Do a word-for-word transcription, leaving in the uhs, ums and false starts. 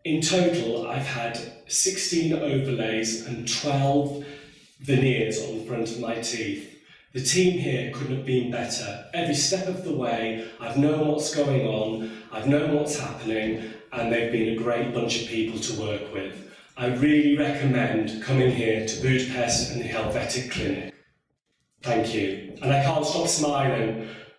In total, I've had sixteen overlays and twelve veneers on the front of my teeth. The team here couldn't have been better. Every step of the way, I've known what's going on, I've known what's happening, and they've been a great bunch of people to work with. I really recommend coming here to Budapest and the Helvetic Clinic. Thank you. And I can't stop smiling